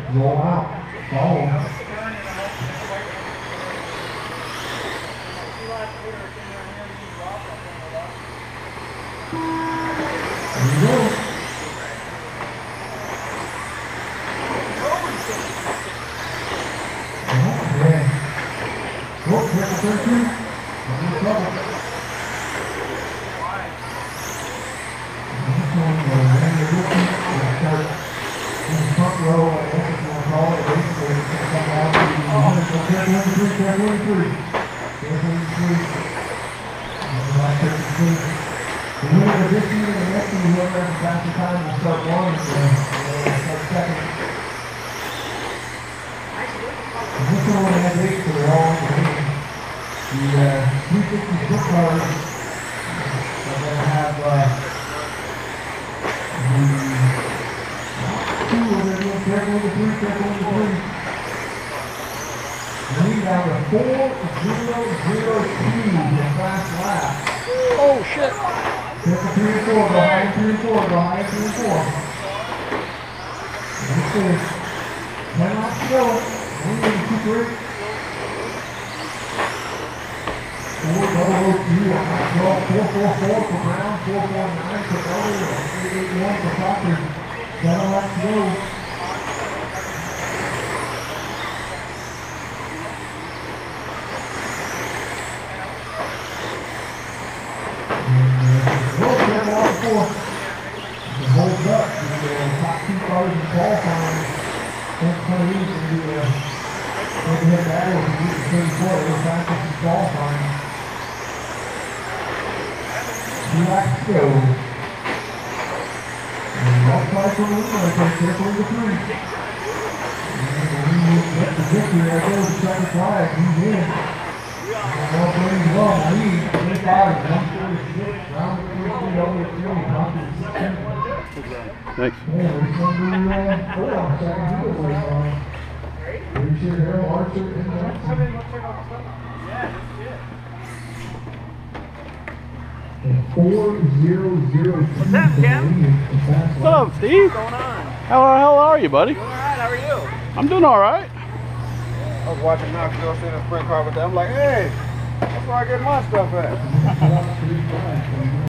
Roll out. Follow. There you go. Yeah. Oh, careful, 13. I'm in trouble. This one, Randy Wilson, will start in the front row. I guess if you want to call it, basically, it's going to come out to the careful, 1-3, careful, 1-3. Careful, 1-3. The winner of this year and the next year, whoever has the fastest time will start one, and start second. This one has 8, so they're all in the lead. The 350 foot cars are going to have the 2 of them doing careful with the 3, careful with the 3. The lead down to 4:0:02 in the last lap. Oh shit! Careful 3 and 4, go high in 3 and 4, go high in 3 and 4. Let's see. 10 laps to go. One minute, 2 3. 4:0:02 on lap 12, 4:44 for Brown, 4:49 for Elder, 8:81 for Proctor. 7 laps to go. Holds up, the top 2 cars in qualifying. Don't play easy to head-to-head battle if you get the 34. They're fastest in qualifying. 2 laps to go. And that's try for a win right there. Careful with the 3. And when you get the victory, there goes the second flag. He's in. And all playing well. Lead 25, 146. Round 33 over 3. Thanks. Yeah, we're going to do 4 on second giveaway. Richard Harold Archer in the and 4:0:02. What's up, Tim? What's up, Steve? What's going on? How the hell are you, buddy? Doing alright, how are you? I'm doing alright. I was watching Knoxville sit in a sprint car with them. I'm like, hey, that's where I get my stuff at.